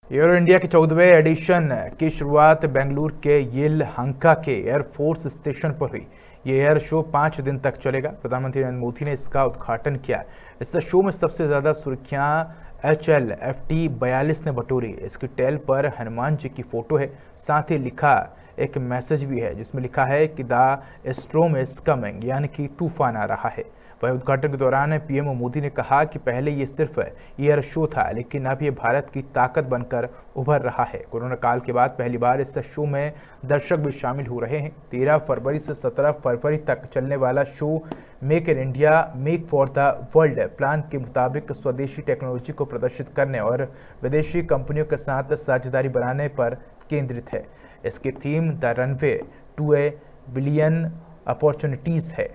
Air India के 14वें addition की शुरुआत बेंगलुरु के येलहंका के एयरफोर्स स्टेशन पर हुई। ये एयर शो 5 दिन तक चलेगा। प्रधानमंत्री नरेंद्र मोदी ने इसका उद्घाटन किया। इस शो में सबसे ज्यादा सुर्खियां HLFT-42 ने बटोरी। इसकी टेल पर हनुमान जी की फोटो है, साथ ही लिखा एक मैसेज भी है जिसमें लिखा है कि द स्टॉर्म इज कमिंग, यानी कि तूफान आ रहा है। वहीं उद्घाटन के दौरान पीएम मोदी ने कहा कि पहले ये सिर्फ एयर शो था, लेकिन अब ये भारत की ताकत बनकर उभर रहा है। कोरोना काल के बाद पहली बार इस शो में दर्शक भी शामिल हो रहे हैं। 13 फरवरी से 17 फरवरी तक चलने वाला show make in India make for the world plan के मुताबिक स्वदेशी टेक्नोलॉजी को प्रदर्शित करने और विदेशी कंपनियों के साथ साझेदारी बनाने पर केंद्रित है। इसकी theme the runway to a billion opportunities है।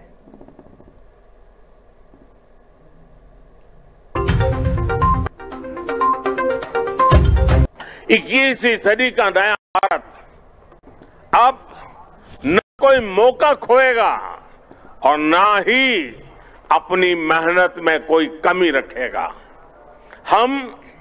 21वीं सदी का नया भारत अब न कोई मौका खोएगा और ना ही अपनी मेहनत में कोई कमी रखेगा। हम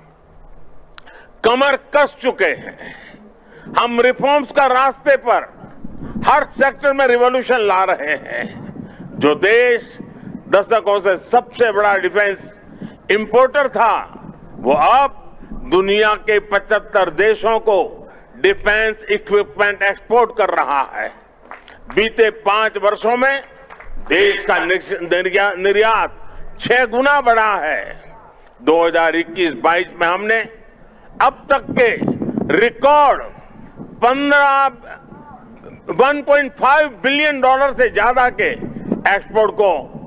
कमर कस चुके हैं। हम रिफॉर्म्स का रास्ते पर हर सेक्टर में रिवॉल्यूशन ला रहे हैं। जो देश दशकों से सबसे बड़ा डिफेंस इंपोर्टर था, वो अब दुनिया के 75 देशों को डिफेंस इक्विपमेंट एक्सपोर्ट कर रहा है। बीते 5 वर्षों में देश का निर्यात 6 गुना बढ़ा है। 2021-22 में हमने अब तक के रिकॉर्ड 1.5 बिलियन डॉलर से ज्यादा के एक्सपोर्ट को